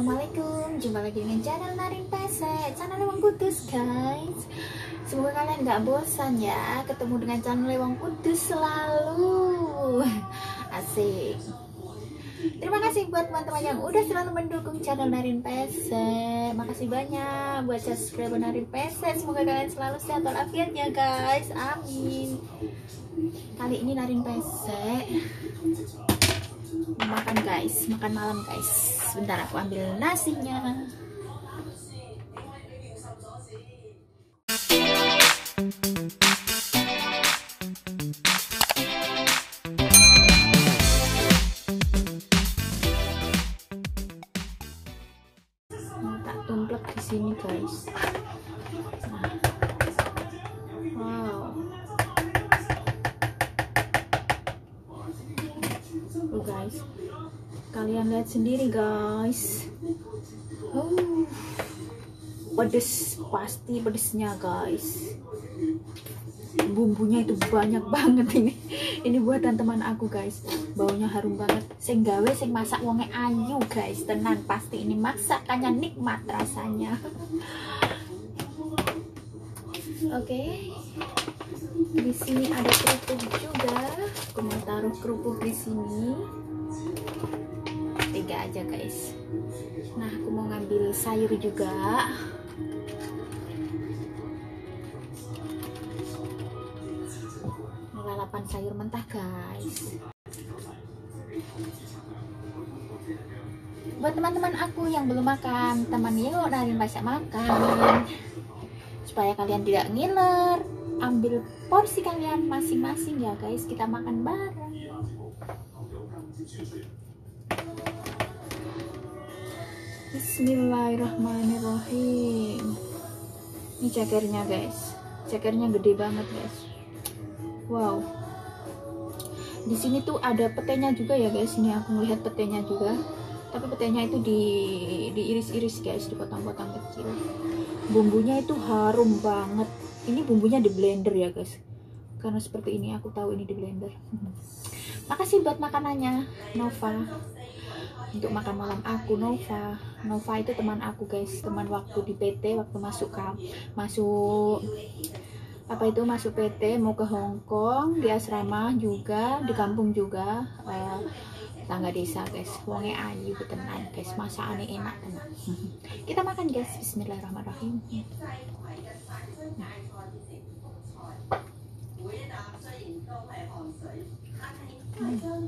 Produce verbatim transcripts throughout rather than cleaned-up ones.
Assalamualaikum, jumpa lagi dengan channel Narin Pesek, channel Lewang Kudus guys. Semoga kalian gak bosan ya ketemu dengan channel Lewang Kudus selalu. Asik. Terima kasih buat teman-teman yang udah selalu mendukung channel Narin Pesek. Makasih banyak buat subscriber Narin Pesek. Semoga kalian selalu sehat walafiat ya guys, amin. Kali ini Narin Pesek makan guys, makan malam guys. Sebentar aku ambil nasinya. Nah, tak tumplek di sini guys. Nah. Wow. Tuh guys. Kalian lihat sendiri guys. Oh, pedes, pasti pedesnya guys. Bumbunya itu banyak banget ini. Ini buatan teman aku guys. Baunya harum banget. Sing gawe sing masak wonge ayu guys. Tenan pasti ini masakannya nikmat rasanya. Oke. Okay. Di sini ada kerupuk juga. Aku mau taruh kerupuk di sini. Tiga aja guys. Nah, aku mau ngambil sayur juga. Lalapan sayur mentah guys. Buat teman-teman aku yang belum makan, teman yuk Narin Pesek makan supaya kalian tidak ngiler. Ambil porsi kalian masing-masing ya guys, kita makan bareng. Bismillahirrahmanirrahim. Ini cekernya guys, cekernya gede banget guys. Wow. Di sini tuh ada petenya juga ya guys. Ini aku melihat petenya juga. Tapi petenya itu di diiris-iris guys, dipotong-potong kecil. Bumbunya itu harum banget. Ini bumbunya di blender ya guys. Karena seperti ini aku tahu ini di blender. Makasih buat makanannya Nova. Untuk makan malam aku Nova. Nova itu teman aku guys, teman waktu di P T, waktu masuk kam masuk apa itu masuk P T mau ke Hong Kong, di asrama juga, di kampung juga, uh, tangga desa guys. Wonge ayu tenan guys, masakannya enak tenan. Kita makan guys, bismillahirrahmanirrahim. Nah. Hmm.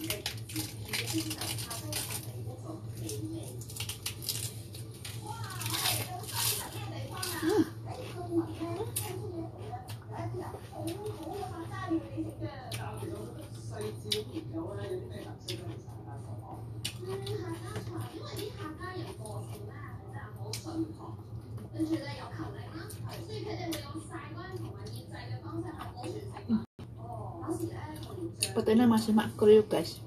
Petenya masih makrel guys.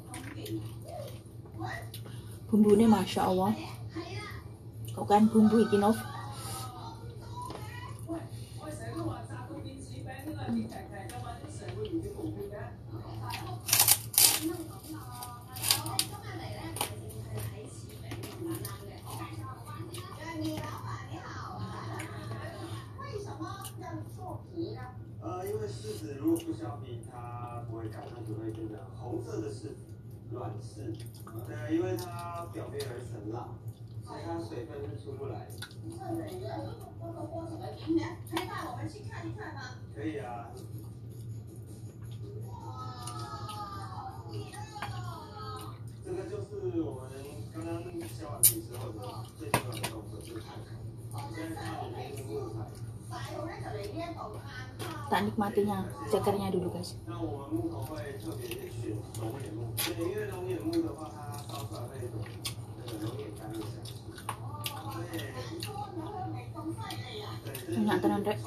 Bumbunya masya Allah. Kau kan bumbu iki Nov. Tak nikmatinya cekernya dulu guys. Banyak tenan rek.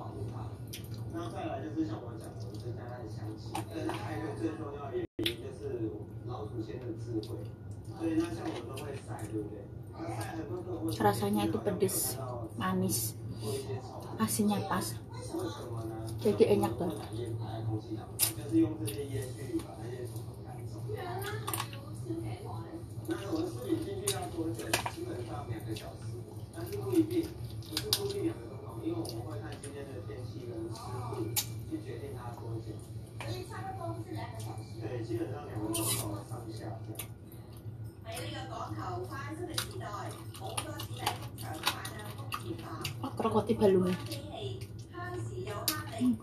保护它。那再来就是像我讲的，增加它的香气。但是还有一个最重要的原因就是老祖先的智慧。所以那像我们都会晒，对不对？ Rasanya itu pedes, manis, asinnya pas, jadi enak banget. Oh, krokoti balungnya. Hmm.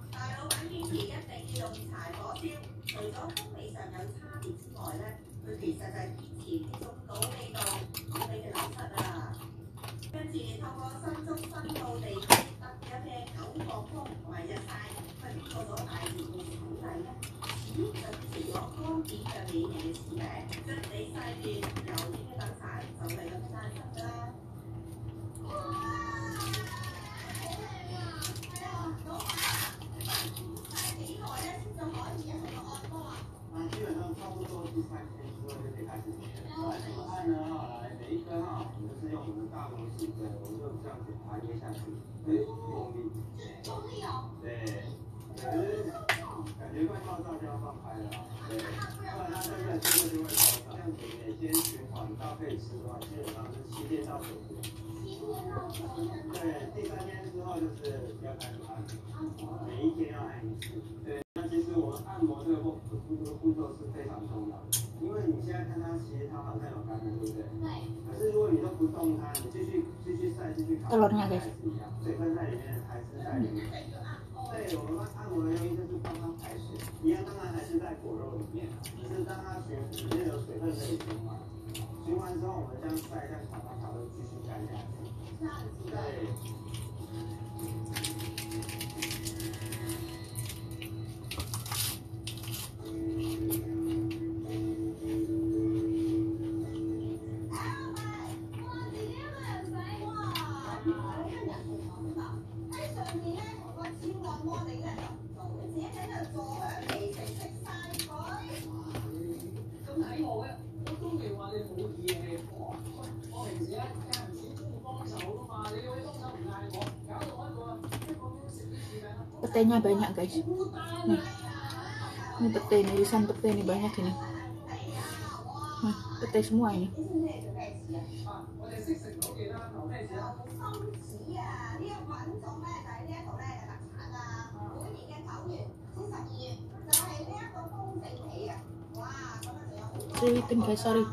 Telurnya guys. Petenya banyak guys. Nih, ini pete, ini irisan pete ini banyak ini. Nah, pete semua ini. Keriting guys, sorry.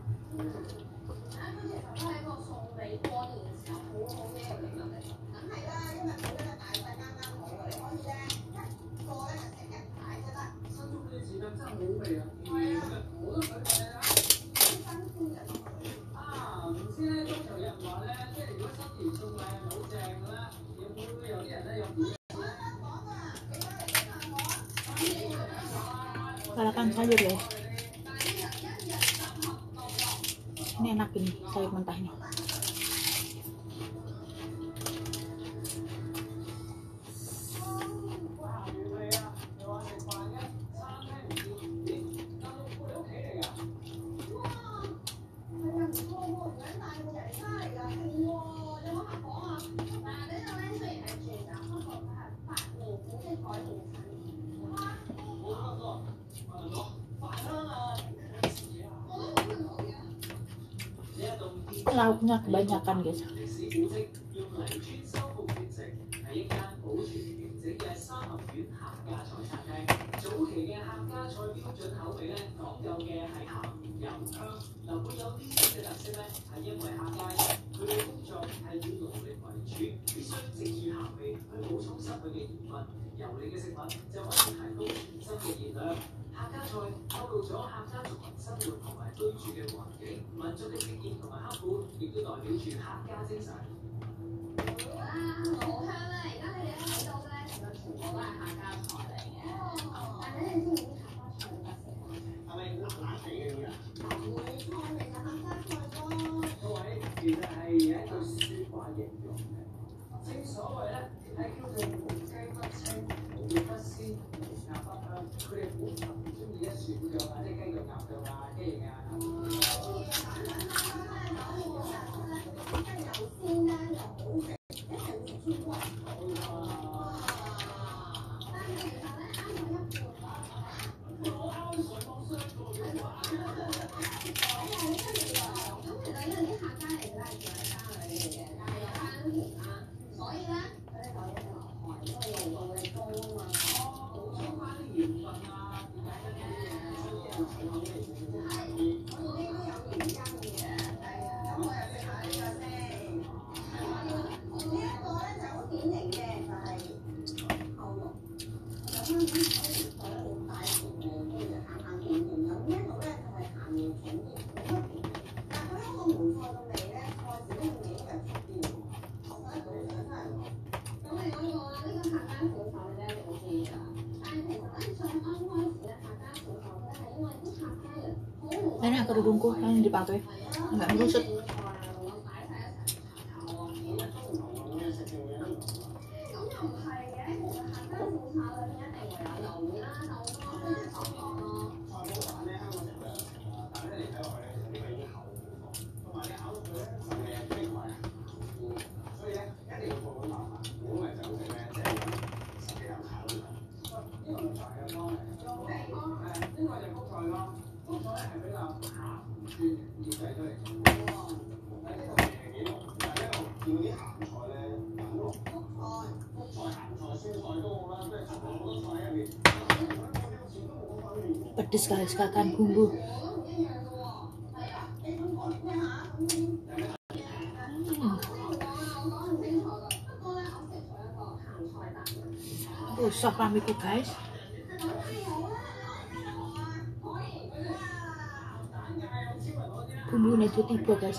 Lalapan sayur guys. Ini enak ini sayur mentahnya. Lauknya kebanyakan guys. Enak kerudungku yang dipakai, nggak merusut. Pedes guys, kakak bumbu. Hmm. Rusak rambutku guys. Bumbunya itu tiba guys.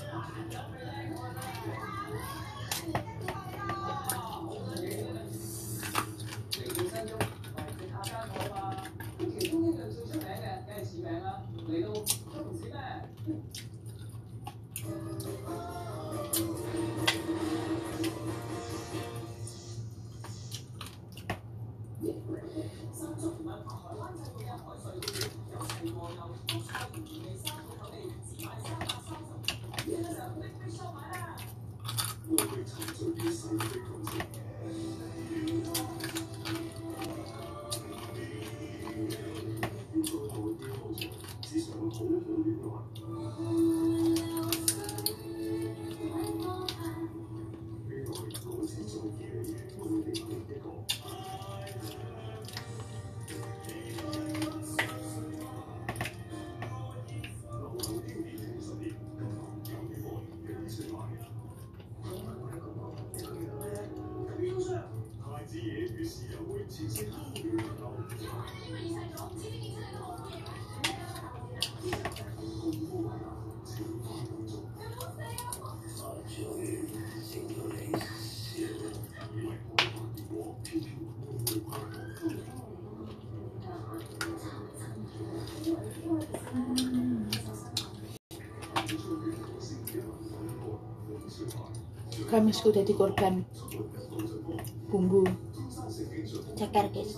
Gamisku jadi korban bumbu ceker guys.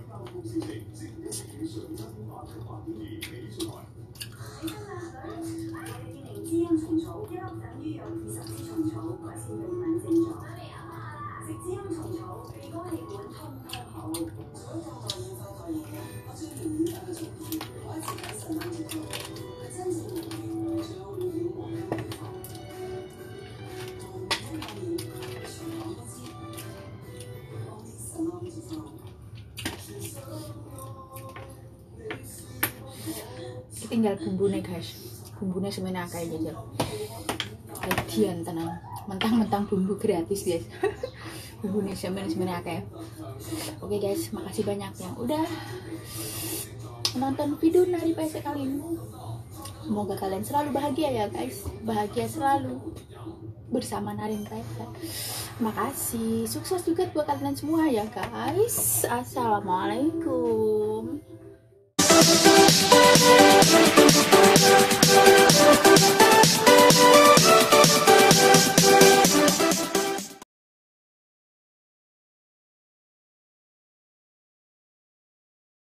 Tinggal bumbunya guys, bumbunya semuanya kayak jajal kedian tenang, mentang-mentang bumbu gratis guys. Bumbunya semuanya semuanya kayak. Oke guys, makasih banyak yang udah menonton video Nari P S kali ini. Semoga kalian selalu bahagia ya guys, bahagia selalu bersama Narin P S. Makasih, sukses juga buat kalian semua ya guys. Assalamualaikum. Thank you.